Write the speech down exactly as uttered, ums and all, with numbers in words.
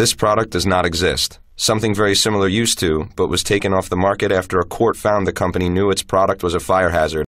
This product does not exist. Something very similar used to, but was taken off the market after a court found the company knew its product was a fire hazard.